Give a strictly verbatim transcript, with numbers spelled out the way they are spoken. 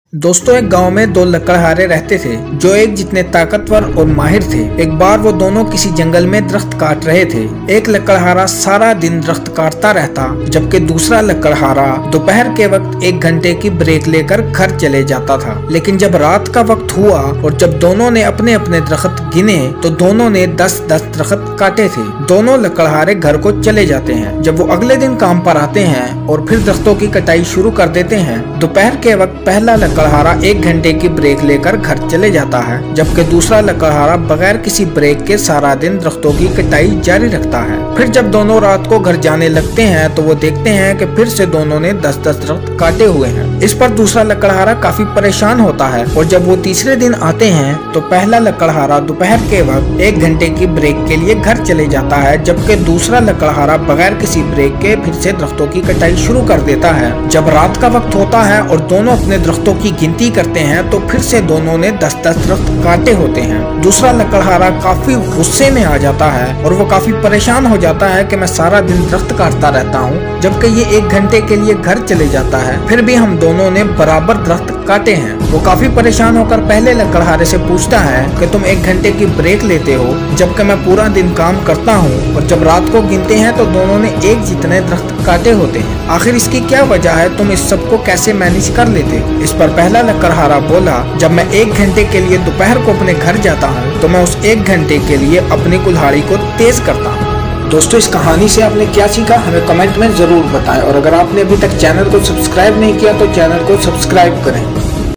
दोस्तों, एक गांव में दो लकड़हारे रहते थे जो एक जितने ताकतवर और माहिर थे। एक बार वो दोनों किसी जंगल में दरख्त काट रहे थे। एक लकड़हारा सारा दिन दरख्त काटता रहता, जबकि दूसरा लकड़हारा दोपहर के वक्त एक घंटे की ब्रेक लेकर घर चले जाता था। लेकिन जब रात का वक्त हुआ और जब दोनों ने अपने अपने दरख्त गिने तो दोनों ने दस दस दरख्त काटे थे। दोनों लकड़हारे घर को चले जाते हैं। जब वो अगले दिन काम पर आते हैं और फिर दरख्तों की कटाई शुरू कर देते हैं, दोपहर के वक्त पहला लकड़हारा एक घंटे की ब्रेक लेकर घर चले जाता है, जबकि दूसरा लकड़हारा बगैर किसी ब्रेक के सारा दिन दरख्तों की कटाई जारी रखता है। फिर जब दोनों रात को घर जाने लगते हैं तो वो देखते हैं कि फिर से दोनों ने दस दस दरख्त काटे हुए हैं। इस पर दूसरा लकड़हारा काफी परेशान होता है और जब वो तीसरे दिन आते हैं तो पहला लकड़हारा दोपहर के वक्त एक घंटे की ब्रेक के लिए घर चले जाता है, जबकि दूसरा लकड़हारा बगैर किसी ब्रेक के फिर से दरख्तों की कटाई शुरू कर देता है। जब रात का वक्त होता है और दोनों अपने दरख्तों की गिनती करते हैं तो फिर से दोनों ने दस दस दरख्त काटे होते हैं। दूसरा लकड़हारा काफी गुस्से में आ जाता है और वो काफी परेशान हो जाता है कि मैं सारा दिन दरख्त काटता रहता हूँ, जबकि ये एक घंटे के लिए घर चले जाता है, फिर भी हम दोनों ने बराबर दरख्त काटे हैं। वो काफी परेशान होकर पहले लकड़हारे से पूछता है कि तुम एक घंटे की ब्रेक लेते हो जबकि मैं पूरा दिन काम करता हूँ, और जब रात को गिनते हैं तो दोनों ने एक जितने दरख्त काटे होते हैं। आखिर इसकी क्या वजह है? तुम इस सब को कैसे मैनेज कर लेते? इस पर पहला लकड़हारा बोला, जब मैं एक घंटे के लिए दोपहर को अपने घर जाता हूँ तो मैं उस एक घंटे के लिए अपनी कुल्हाड़ी को तेज करता हूँ। दोस्तों, इस कहानी से आपने क्या सीखा हमें कमेंट में जरूर बताएं, और अगर आपने अभी तक चैनल को सब्सक्राइब नहीं किया तो चैनल को सब्सक्राइब करें।